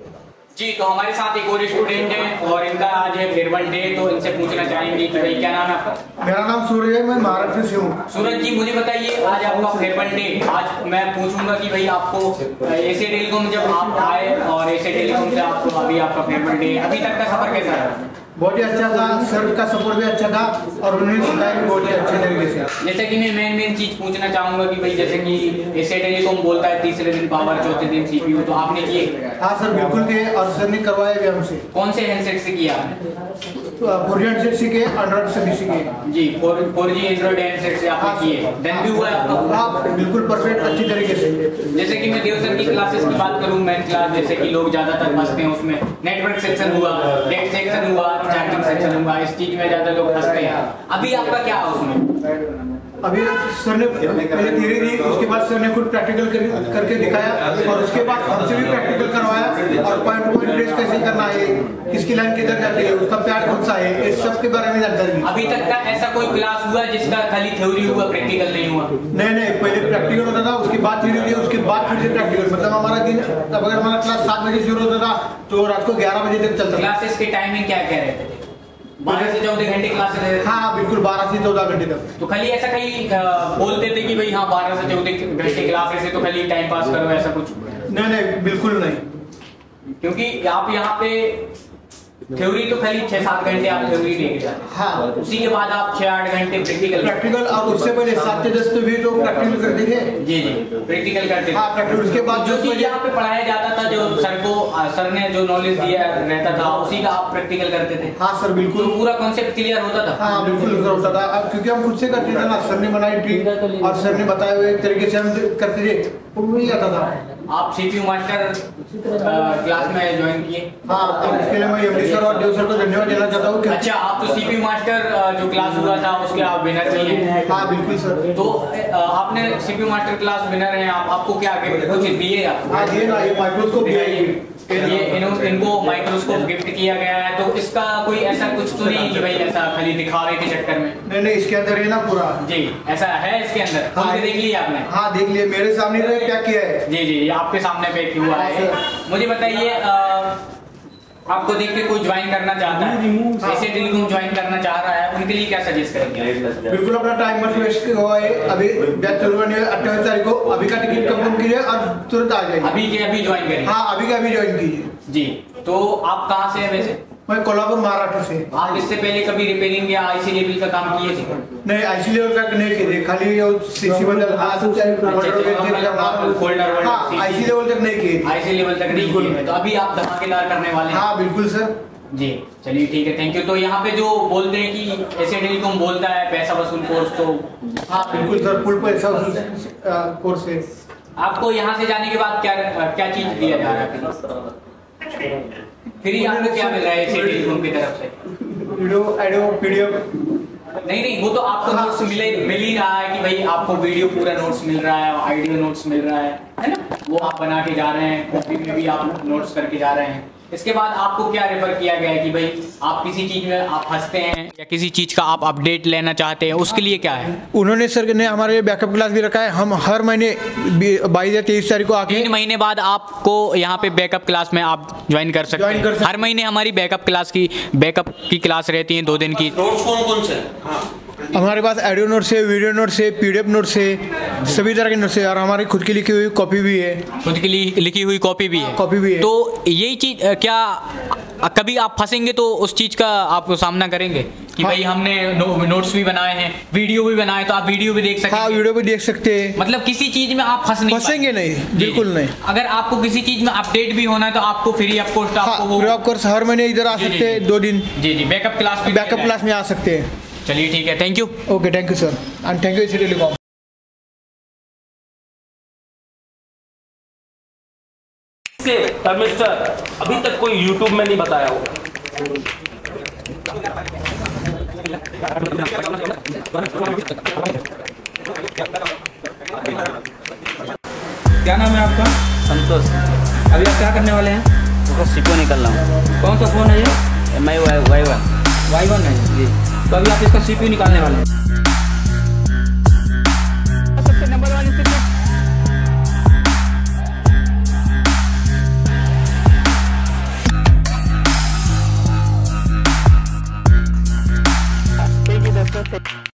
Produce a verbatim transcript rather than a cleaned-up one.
जी, तो हमारे साथ एक और स्टूडेंट है और इनका आज है फेयरवेल डे, तो इनसे पूछना चाहेंगे कि भाई क्या नाम है आपका? मेरा नाम सूरज है, मैं महाराष्ट्र से हूँ। सूरज जी, मुझे बताइए आज आपका फेयरवेल डे, आज मैं पूछूंगा कि भाई आपको एशिया टेलीकॉम जब आप आए और एशिया टेलीकॉम से आपको अभी आपका फेयरवेल डे, अभी तक का सफर कैसा रहा? बहुत ही अच्छा था, सर का सपोर्ट भी अच्छा था और उन्होंने सिखाया भी बहुत ही अच्छे तरीके से। जैसे कि मैं मेन मेन चीज पूछना चाहूंगा कि भाई जैसे कि एशिया टेलीकॉम बोलता है तीसरे दिन पावर, चौथे दिन सीपीयू, तो आपने किए? हाँ सर, बिल्कुल किए और सर ने करवाया भी हमसे। कौन से हैंडसेट से किया? फोर जी हैंडसेट से किए, एंड्रॉइड से भी सीखे। जी, four four G Android handset से आपने किए, देन भी हुआ आपका? हाँ बिल्कुल परफेक्ट, अच्छी तरीके से। जैसे कि मैं देव सर की क्लासेस की बात करूं, मैथ क्लास, जैसे कि लोग ज्यादातर फंसते हैं उसमें, नेटवर्क सेक्शन हुआ, डेट सेक्शन हुआ, चार्जिंग सेक्शन हुआ, इस चीज में ज्यादा लोग फंसते हैं। अभी आपका क्या है उसमें? अभी सर ने पहले थ्योरी दी, उसके बाद सर ने खुद प्रैक्टिकल कर, करके दिखाया और उसके बाद हमसे भी प्रैक्टिकल करवाया और पॉइंट टू पॉइंट ट्रेस कैसे करना है, किसकी लाइन किधर जाती है, उसका प्यार कौन सा है, इस सब के बारे में जानकारी। अभी तक का ऐसा कोई क्लास हुआ जिसका खाली थ्योरी हुआ, प्रैक्टिकल नहीं हुआ? नहीं नहीं, पहले प्रैक्टिकल होता था, उसके बाद थ्योरी हुई, उसके बाद फिर से प्रैक्टिकल। मतलब हमारा दिन, अब अगर हमारा क्लास सात बजे शुरू होता था तो रात को ग्यारह बजे तक चलता था। क्लासेस के टाइमिंग क्या क्या रहते थे? बारह से चौदह घंटे क्लासेस रहते? हाँ बिल्कुल, बारह से चौदह घंटे तक। तो खाली ऐसा कहीं बोलते थे कि भाई हाँ बारह से चौदह घंटे क्लासेस है तो खाली टाइम पास करो, ऐसा कुछ? नहीं नहीं, बिल्कुल नहीं। क्योंकि आप यहाँ पे थ्योरी तो खाली छह सात घंटे आप थ्योरी लेके जाते हैं, हाँ, उसी के बाद आप छह आठ घंटे प्रैक्टिकल प्रैक्टिकल और उससे पहले सात से दस तो भी तो प्रैक्टिकल करते थे। जी जी, प्रैक्टिकल करते थे। हाँ प्रैक्टिकल, उसके बाद जो चीज यहाँ पे पढ़ाया जाता था, जो सर को सर ने जो नॉलेज दिया रहता था, उसी का आप प्रैक्टिकल करते थे? हाँ सर बिल्कुल, तो पूरा कॉन्सेप्ट क्लियर होता था? हाँ बिल्कुल होता था। अब क्योंकि हम खुद से करते थे ना, सर ने बनाई ट्रिक और सर ने बताए हुए तरीके से हम करते थे, वो मिल जाता था। आप सीपीयू मास्टर क्लास में ज्वाइन किए? हाँ, इसके लिए मैं एमडी सर और देव सर को धन्यवाद देना चाहता हूँ। अच्छा, आप तो सीपीयू मास्टर जो क्लास हुआ था उसके आप विनर भी हैं? हाँ बिल्कुल सर। तो आपने सीपीयू मास्टर क्लास विनर हैं आप, आपको क्या कुछ दिए आप? हाँ दिए ना, ये माइक्रोस्कोप दिए, ये इनको माइक्रोस्कोप गिफ्ट किया गया है, तो इसका कोई ऐसा कुछ तो नहीं कि भाई ऐसा खाली दिखावे के चक्कर में? नहीं नहीं, इसके अंदर है ना पूरा। जी, ऐसा है इसके अंदर? हाँ, देख लिया आपने? हाँ देख लिया, मेरे सामने तो क्या किया है। जी जी, आपके सामने पैक हुआ है। मुझे बताइए, आपको देख के कोई ज्वाइन करना चाहता है, एशिया टेलीकॉम ज्वाइन करना चाह रहा है, उनके लिए क्या सजेस्ट करेंगे? बिल्कुल अपना टाइम मत वेस्ट हुआ है, अभी बैच शुरू करनी है अट्ठाईस तारीख को, अभी का टिकट कंफर्म कीजिए और तुरंत आ जाइए। अभी के अभी ज्वाइन करिए? हाँ अभी का अभी ज्वाइन कीजिए। जी, तो आप कहाँ से हैं वैसे? मैं कोल्हापुर महाराष्ट्र से। आप इससे पहले कभी रिपेयरिंग या आईसी लेवल का काम किए थे? नहीं, आईसी लेवल का नहीं किए, खाली सीसी बदल, हाँ आईसी लेवल तक नहीं किए। आईसी लेवल तक नहीं किए, तो अभी आप धमाकेदार करने वाले हैं? हाँ बिल्कुल सर। जी चलिए ठीक है, थैंक यू। तो यहाँ पे जो बोलते हैं कि एशिया टेलीकॉम बोलता है पैसा वसूल कोर्स, तो हाँ बिल्कुल सर, फुल पैसा वसूल कोर्स है। आपको यहाँ से जाने के बाद क्या क्या चीज दिया जा रहा है? फ्री आपको क्या मिल रहा है एशिया टेलीकॉम की तरफ से? Video, audio, PDF? नहीं नहीं, वो तो आपको नोट्स मिले मिल ही रहा है कि भाई आपको वीडियो पूरा नोट्स मिल रहा है, ऑडियो नोट्स मिल रहा है, है ना? वो आप बना के जा रहे हैं, कॉपी में भी आप नोट्स करके जा रहे हैं। इसके बाद आपको क्या रेफर किया गया है कि भाई आप किसी चीज में आप फंसते हैं या किसी चीज का आप अपडेट लेना चाहते हैं, उसके लिए क्या है? उन्होंने सर ने हमारे लिए बैकअप क्लास भी रखा है, हम हर महीने बाईस या तेईस तारीख को आके तीन महीने बाद आपको यहाँ पे बैकअप क्लास में आप ज्वाइन कर सकते हैं। हर महीने हमारी बैकअप क्लास की बैकअप की क्लास रहती है, दो दिन की। नोट्स कौन कौन से? हाँ, हमारे पास ऑडियो नोट्स है, वीडियो नोट्स है, पीडीएफ नोट्स है, सभी तरह के नोट्स है और हमारी खुद की लिखी हुई कॉपी भी है। खुद की लिखी हुई कॉपी भी है? कॉपी भी है। तो यही चीज क्या कभी आप फंसेंगे तो उस चीज का आप सामना करेंगे कि हाँ, भाई हमने नो, नोट्स भी बनाए हैं, वीडियो भी बनाए, तो आप वीडियो भी देख सकते हैं? हाँ वीडियो भी देख सकते हैं। मतलब किसी चीज में आप फंस नहीं फंसेंगे नहीं, बिल्कुल नहीं। अगर आपको किसी चीज में अपडेट भी होना है तो आपको फ्री ऑफ कॉस्ट आपको फ्री ऑफ कॉस्ट हर महीने इधर आ सकते हैं, दो दिन। जी जी, बैकअप क्लास में बैकअप क्लास में आ सकते हैं। चलिए ठीक है, thank you. Okay, thank you sir, and thank you Asia telecom. Mister अभी तक कोई यूट्यूब में नहीं बताया हो। क्या नाम है आपका? संतोष। अभी आप क्या करने वाले हैं? तो सीपीयू निकल रहा हूँ। कौन सा फोन है ये? M I Y Y one Y one है जी। तो अभी आप इसका सीपीयू निकालने वाले हैं। सबसे नंबर वन इंस्टीट्यूट तो